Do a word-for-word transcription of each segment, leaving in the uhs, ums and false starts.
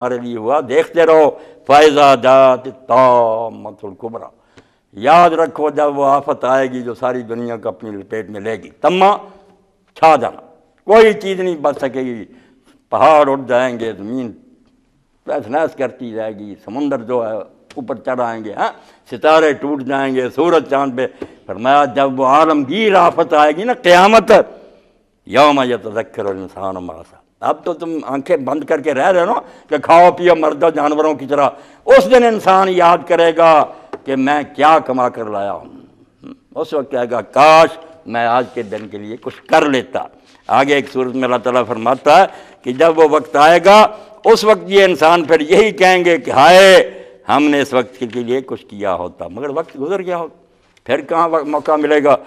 हमारे लिए हुआ, देखते रहो। फ़ैज़ा जात ताम्मतुल कुबरा, याद रखो जब वो आफत आएगी जो सारी दुनिया को अपनी लपेट में लेगी, तम्मा छा जाना, कोई चीज़ नहीं बच सकेगी। पहाड़ उठ जाएंगे, ज़मीन तहस नहस करती जाएगी, समुंदर जो है ऊपर चढ़ आएंगे, हाँ सितारे टूट जाएंगे, सूरज चांद पे। फरमाया जब वो आलमगीर आफत आएगी ना क़यामत, यौम यतज़क्करुल इंसानु मा सअ। अब तो तुम आंखें बंद करके रह रहे हो ना कि खाओ पियो मर जाओ जानवरों की तरह, उस दिन इंसान याद करेगा कि मैं क्या कमा कर लाया हूँ। उस वक्त कहेगा काश मैं आज के दिन के लिए कुछ कर लेता। आगे एक सूरत में अल्लाह ताला फरमाता है कि जब वो वक्त आएगा उस वक्त ये इंसान फिर यही कहेंगे कि हाय हमने इस वक्त के लिए कुछ किया होता, मगर वक्त गुजर गया हो, फिर कहाँ मौका मिलेगा।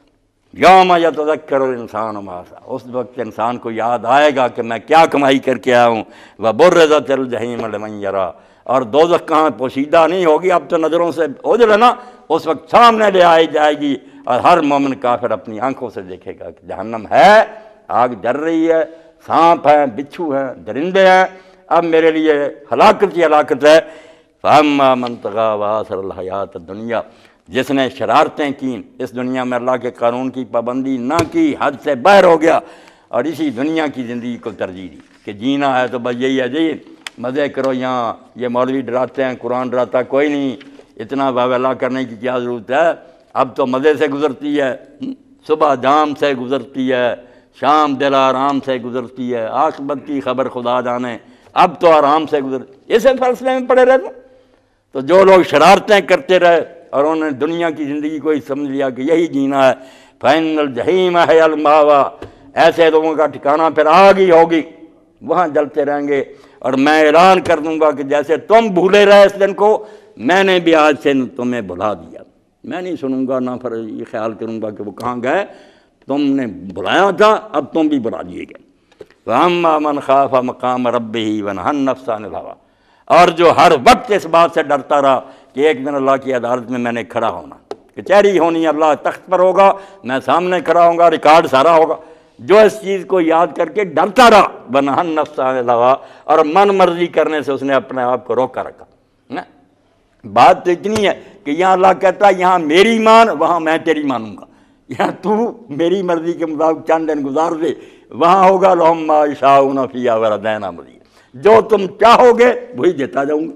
यौम यतज़क्करुल इंसानु मा सअ, उस वक्त इंसान को याद आएगा कि मैं क्या कमाई करके आया हूँ। व बुर्रिज़तिल जहीम लिमन यरा, और दोज़ख कहाँ पोशीदा नहीं होगी, अब तो नज़रों से ओझल है ना, उस वक्त सामने ले आई जाएगी और हर मोमिन काफिर अपनी आंखों से देखेगा कि जहन्नम है, आग जल रही है, सांप हैं, बिच्छू हैं, दरिंदे हैं, अब मेरे लिए हलाकत ही हलाकत है। फ़अम्मा मन तग़ा व आसरल हयात दुनिया, जिसने शरारतें की इस दुनिया में, अल्लाह के कानून की पाबंदी ना की, हद से बाहर हो गया और इसी दुनिया की ज़िंदगी को तरजीह दी कि जीना है तो बस यही है जी, मज़े करो। यहाँ ये मौलवी डराते हैं, कुरान डराता कोई नहीं, इतना वावला करने की क्या ज़रूरत है। अब तो मज़े से गुज़रती है, सुबह जाम से गुज़रती है, शाम दिल आराम से गुज़रती है, आखिरत की खबर खुदा जाने, अब तो आराम से गुजर, इसे फैसले में पड़े रहते। तो जो लोग शरारतें करते रहे और उन्होंने दुनिया की ज़िंदगी को ही समझ लिया कि यही जीना है, फ़इन्नल जहीम हियल मावा, ऐसे लोगों का ठिकाना फिर आग ही होगी, वहाँ जलते रहेंगे। और मैं ऐलान कर दूंगा कि जैसे तुम भूले रहे इस दिन को, मैंने भी आज से तुम्हें भुला दिया। मैं नहीं सुनूंगा ना फिर ये ख्याल करूंगा कि वो कहाँ गए, तुमने बुलाया था अब तुम भी बुला दिए गए। वअम्मा मन खाफ़ मक़ाम रब्बिही वनहा नफ्स अनिल हवा, और जो हर वक्त इस बात से डरता रहा कि एक दिन अल्लाह की अदालत में मैंने खड़ा होना, कचहरी होनी, अल्लाह तख्त पर होगा, मैं सामने खड़ा होऊंगा, रिकॉर्ड सारा होगा, जो इस चीज़ को याद करके डरता रहा, वनहा नफ्स अनिल हवा, और मन मर्जी करने से उसने अपने आप को रोका रखा ना। बात तो इतनी है कि यहाँ अल्लाह कहता है यहाँ मेरी मान, वहाँ मैं तेरी मानूंगा। यहाँ तू मेरी मर्जी के मुताबिक चंद दिन गुजार दे, वहाँ होगा लहुम मा यशाऊन फ़ीहा व लदैना मज़ीद, जो तुम चाहोगे वही देता जाऊँगा,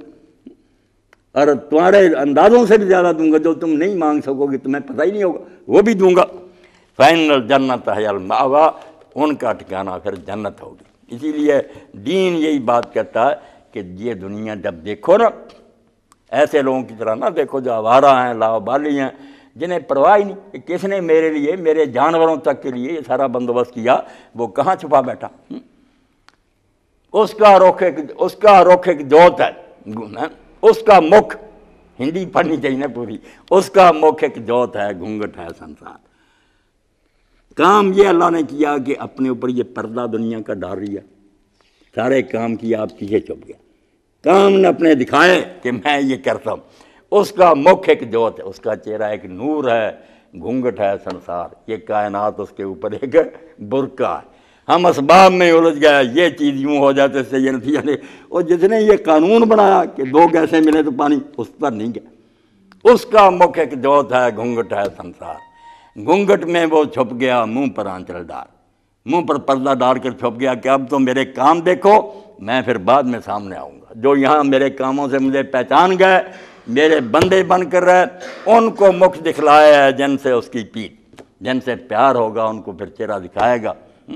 और तुम्हारे अंदाज़ों से भी ज़्यादा दूंगा, जो तुम नहीं मांग सकोगे तुम्हें पता ही नहीं होगा वो भी दूंगा। फ़इन्नल जन्नत हियल मावा, उनका ठिकाना फिर जन्नत होगी। इसीलिए दीन यही बात कहता है कि ये दुनिया जब देखो ना, ऐसे लोगों की तरह ना देखो जो आवारा हैं, लावाबाली हैं, जिन्हें परवाह ही नहीं, किसने मेरे लिए, मेरे जानवरों तक के लिए ये सारा बंदोबस्त किया, वो कहाँ छुपा बैठा। उसका रुख एक उसका रुख एक जोत है, उसका मुख, हिंदी पढ़नी चाहिए ना पूरी, उसका मुख एक जोत है, घूंघट है संसार। काम ये अल्लाह ने किया कि अपने ऊपर ये पर्दा दुनिया का डाल दिया, सारे काम किया, आप पीछे छुप गया, काम ने अपने दिखाए कि मैं ये करता हूँ। उसका मुख एक जोत है, उसका चेहरा एक नूर है, घूंघट है संसार, ये कायनात उसके ऊपर एक बुरका है। हम असबाब में उलझ गया, ये चीज़ यूँ हो जाते से ये नतीजा नहीं। और जिसने ये कानून बनाया कि दो गैसें मिले तो पानी, उस पर नहीं गया। उसका मुख एक जोत है, घूंघट है संसार, घूंघट में वो छुप गया, मुंह पर आंचल डाल, मुंह पर पर्दा डाल कर छुप गया कि अब तो मेरे काम देखो, मैं फिर बाद में सामने आऊँगा। जो यहाँ मेरे कामों से मुझे पहचान गए, मेरे बंदे बन कर रहे, उनको मुख दिखलाया है जिनसे उसकी पीठ, जिनसे प्यार होगा उनको फिर चेहरा दिखाएगा।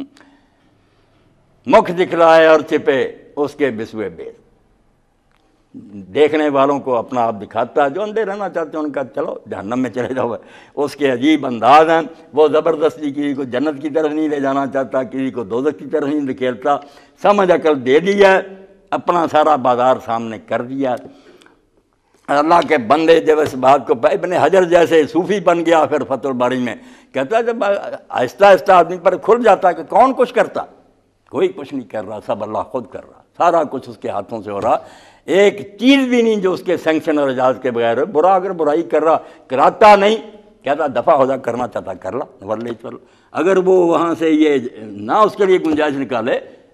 मुख दिखलाए और छिपे उसके बिस्वे बेर, देखने वालों को अपना आप दिखाता है, जो अंधे रहना चाहते हैं उनका चलो जहन्नम में चले जाओ। उसके अजीब अंदाज हैं, वो ज़बरदस्ती किसी को जन्नत की तरफ नहीं ले जाना चाहता, किसी को दोज़ख की तरफ नहीं धकेलता, समझ अकल दे दी है, अपना सारा बाजार सामने कर दिया। अल्लाह के बंदे जब इस बात को, इब्न हजर जैसे सूफ़ी बन गया फिर फतहुल बारी में, कहता है जब आहिस्ता आहिस्ता आदमी पर खुल जाता है कि कौन कुछ करता, कोई कुछ नहीं कर रहा, सब अल्लाह खुद कर रहा, सारा कुछ उसके हाथों से हो रहा, एक चीज़ भी नहीं जो उसके सैंक्शन और इजाज़त के बगैर। बुरा अगर बुराई कर रहा, कराता नहीं, कहता दफ़ा हो जा, करना चाहता कर ला, वरले चल। अगर वो वहाँ से ये ना उसके लिए गुंजाइश निकाले,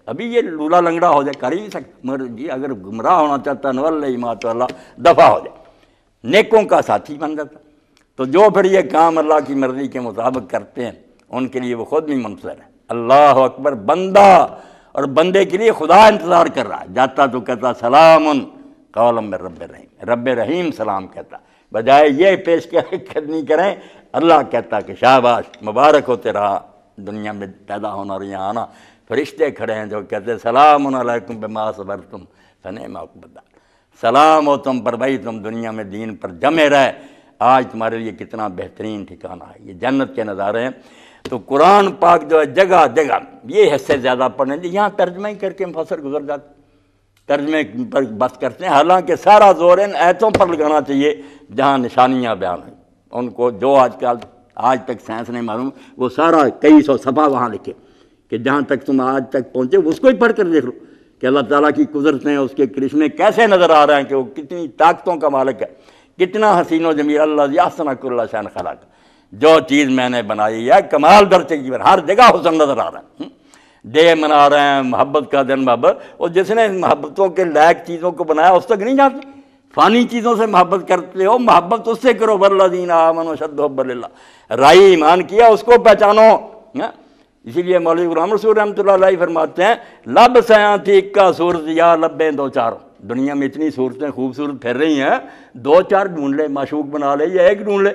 ابھی یہ لولا لنگڑا ہو جائے کر ہی نہیں سکتا، مگر یہ اگر گمراہ ہونا چاہتا نول مات اللہ دفع ہو جائے، نیکوں کا ساتھی بن جاتا۔ تو جو پھر یہ کام اللہ کی مرضی کے مطابق کرتے ہیں ان کے لیے وہ خود بھی منصر ہے۔ اللہ اکبر، بندہ اور بندے کے لیے خدا انتظار کر رہا ہے، جاتا تو کہتا سلام قولا من رب رحیم، رب رحیم سلام کہتا، بجائے یہ پیش قدمی کریں اللہ کہتا کہ شاباش مبارک ہو تیرا دنیا میں پیدا ہونا اور یہاں آنا۔ فرشتے کھڑے ہیں جو کہتے ہیں سلام علیکم بما صبرتم فنعم عقبی الدار، سلام ہو تم پر بھائی تم دنیا میں دین پر جمے رہے، آج تمہارے لیے کتنا بہترین ٹھکانہ ہے۔ یہ جنت کے نظارے ہیں۔ تو قرآن پاک جو ہے جگہ جگہ یہ حصے زیادہ پڑھنے دیں، یہاں ترجمہ ہی کر کے مفسر گزر جاتے، ترجمے پر بس کرتے ہیں، حالانکہ سارا زور ان ایتوں پر لگانا چاہیے جہاں نشانیاں بیان ہیں۔ ان کو جو آج کل آج تک سائنس نہیں معلوم، وہ سارا کئی سو صفحہ وہاں لکھے کہ جہاں تک تم آج تک پہنچے اس کو ہی پڑھ کر دیکھ لو کہ اللہ تعالیٰ کی قدرتیں اس کے کرشمے کیسے نظر آ رہے ہیں، کہ وہ کتنی طاقتوں کا مالک ہے، کتنا حسین و جمیل اللہ احسن کل شیء خلق، جو چیز میں نے بنائی ہے کمال درجے کی، ہر جگہ حسن نظر آ رہا ہے۔ ڈے منا رہے ہیں محبت کا دن، محبت، اور جس نے محبتوں کے لائق چیزوں کو بنایا اس تک نہیں جانتے، فانی چیزوں سے محبت کرتے ہو، محبت اس سے کرو، والذین آمنوا اشد حبا للہ، رائی ایمان کیا اس کو پہچانو۔ اسی لیے مولوی غلام رسول رحمۃ اللہ علیہ فرماتے ہیں لب سیاں تھی اکا صورت یا لبیں دو چار، دنیا میں اتنی صورتیں خوبصورت پھر رہی ہیں، دو چار ڈھونڈ لے، معشوق بنا لے یا ایک ڈھونڈ لے،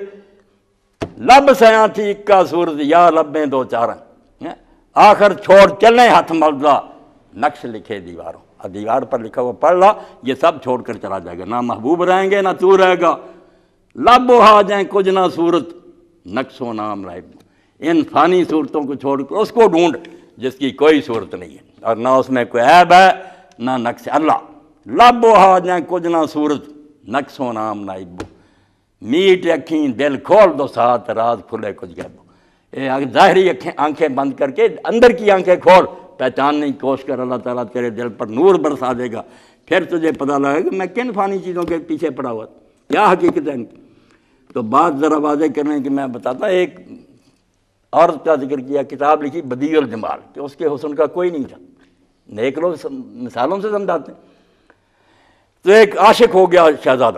لب سیاں تھی اکا صورت یا لبیں دو چار، آخر چھوڑ چلیں ہاتھ ملدا نقش لکھے دیواروں، دیوار پر لکھا ہوا پڑھ لا، یہ سب چھوڑ کر چلا جائے گا، نہ محبوب رہیں گے نہ تو رہے گا، لب ہا جائیں کچھ نہ صورت نقش و نام رائب، ان فانی صورتوں کو چھوڑ کر اس کو ڈھونڈ جس کی کوئی صورت نہیں ہے اور نہ اس میں کوئی عیب ہے نہ نقش اللہ، لب ہا جائیں کچھ نہ صورت نقش و نام نائب، میٹ اکھیں دل کھول دو ساتھ راز کھلے کچھ گیبو، ظاہری آنکھیں بند کر کے اندر کی آنکھیں کھول، پہچاننے کی کوشش کر، اللہ تعالیٰ تیرے دل پر نور برسا دے گا، پھر تجھے پتہ لگے کہ میں کن فانی چیزوں کے پیچھے پڑا ہوا کیا حقیقت ہے۔ تو بات ذرا واضح کرنے کی میں بتاتا، ایک عورت کا ذکر کیا، کتاب لکھی بدیع الجمال، کہ اس کے حسن کا کوئی نہیں تھا، نیک لوگ مثالوں سے سمجھاتے ہیں۔ تو ایک عاشق ہو گیا شہزادہ،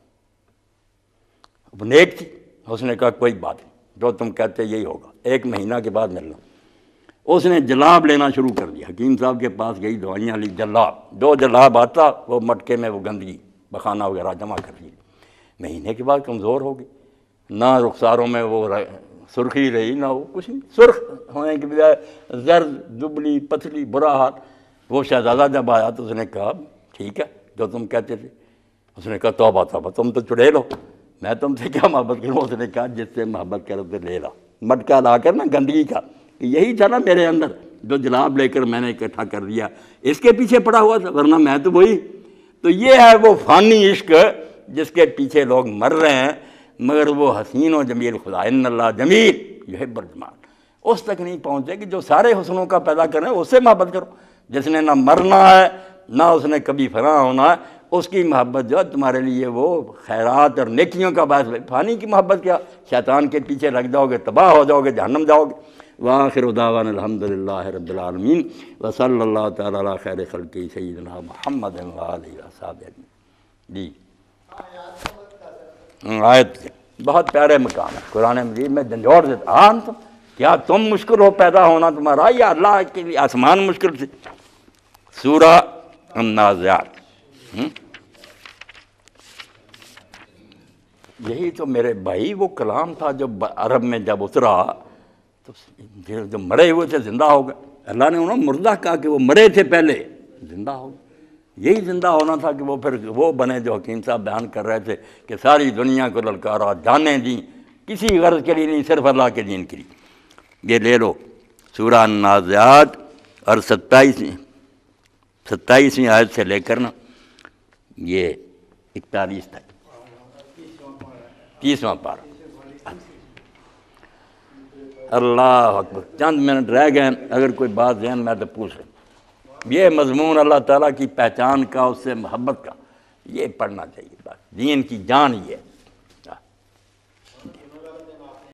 نیک تھی، اس نے کہا کوئی بات نہیں، جو تم کہتے یہی ہوگا، ایک مہینہ کے بعد ملنا۔ اس نے جلاب لینا شروع کر دیا، حکیم صاحب کے پاس گئی، دوائیاں لی، جلاب، جو جلاب آتا وہ مٹکے میں وہ گندگی بخانہ وغیرہ جمع کر لی، مہینے کے بعد کمزور ہو گئی، نہ رخساروں میں وہ سرخی رہی نہ وہ کچھ نہیں، سرخ ہونے کے بجائے زرد دبلی پتلی برا حال۔ وہ شہزادہ جب آیا تو اس نے کہا ٹھیک ہے جو تم کہتے تھے، اس نے کہا توبہ توبہ تم تو چڑیل ہو، میں تم سے کیا محبت کروں۔ اس نے کہا جس سے محبت کرو تو لے لا، مٹکا لا کر نا گندگی کا، کہ یہی تھا نا میرے اندر جو جلاب لے کر میں نے اکٹھا کر دیا، اس کے پیچھے پڑا ہوا تھا، ورنہ میں تو وہی۔ تو یہ ہے وہ فانی عشق جس کے پیچھے لوگ مر رہے ہیں، مگر وہ حسین و جمیل خدا ان اللہ جمیل یحب الجمال اس تک نہیں پہنچے کہ جو سارے حسنوں کا پیدا کریں اس سے محبت کرو، جس نے نہ مرنا ہے نہ اس نے کبھی فنا ہونا ہے، اس کی محبت جو ہے تمہارے لیے وہ خیرات اور نیکیوں کا باعث ہے۔ فانی کی محبت کیا، شیطان کے پیچھے لگ جاؤ گے تباہ ہو جاؤ گے، جہنم جاؤ گے۔ وآخر دعوانا الحمدللہ رب العالمین وصلی اللہ تعالی علی خیر خلقہ سیدنا محمد وآلہ وصحبہ اجمعین۔ جی آیت بہت پیارے مقام ہے قرآن مجید میں، جھنجھوڑ دیتا ہاں تم کیا تم مشکل ہو پیدا ہونا تمہارا، یا اللہ کے لیے آسمان مشکل تھی۔ سورہ النازعات، یہی تو میرے بھائی وہ کلام تھا جو عرب میں جب اترا تو جو مرے ہوئے تھے زندہ ہو گئے، اللہ نے انہوں مردہ کہا کہ وہ مرے تھے پہلے زندہ ہو گئے، یہی زندہ ہونا تھا کہ وہ پھر وہ بنے جو حکیم صاحب بیان کر رہے تھے کہ ساری دنیا کو للکارا، جانیں دیں کسی غرض کے لیے نہیں، صرف اللہ کے دین کے لیے۔ یہ لے لو سورہ النازعات اور ستائیسویں ستائیسویں آیت سے لے کر نا یہ اکتالیس تک، تیسواں پارہ۔ اللہ اکبر، چند منٹ رہ گئے، اگر کوئی بات ذہن میں تو پوچھ لیں۔ یہ مضمون اللہ تعالیٰ کی پہچان کا، اس سے محبت کا، یہ پڑھنا چاہیے، بات دین کی جان یہ ہے۔